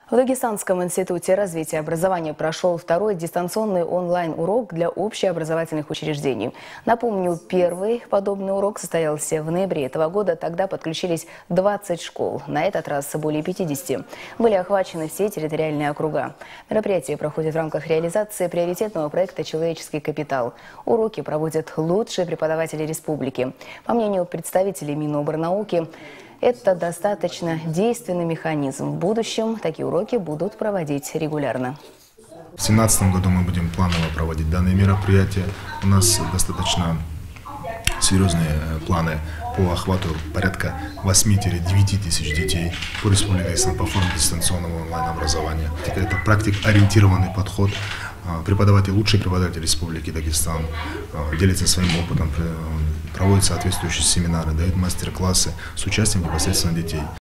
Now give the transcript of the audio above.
В Дагестанском институте развития образования прошел второй дистанционный онлайн-урок для общеобразовательных учреждений. Напомню, первый подобный урок состоялся в ноябре этого года. Тогда подключились 20 школ. На этот раз более 50. Были охвачены все территориальные округа. Мероприятие проходит в рамках реализации приоритетного проекта «Человеческий капитал». Уроки проводят лучшие преподаватели республики. По мнению представителей Минобрнауки, это достаточно действенный механизм. В будущем такие уроки будут проводить регулярно. В 2017 году мы будем планово проводить данные мероприятия. У нас достаточно серьезные планы по охвату порядка 8-9 тысяч детей по Республике Дагестан по форме дистанционного онлайн-образования. Это практик-ориентированный подход. Лучшие преподаватели Республики Дагестан делятся своим опытом, проводят соответствующие семинары, дают мастер-классы с участием непосредственно детей.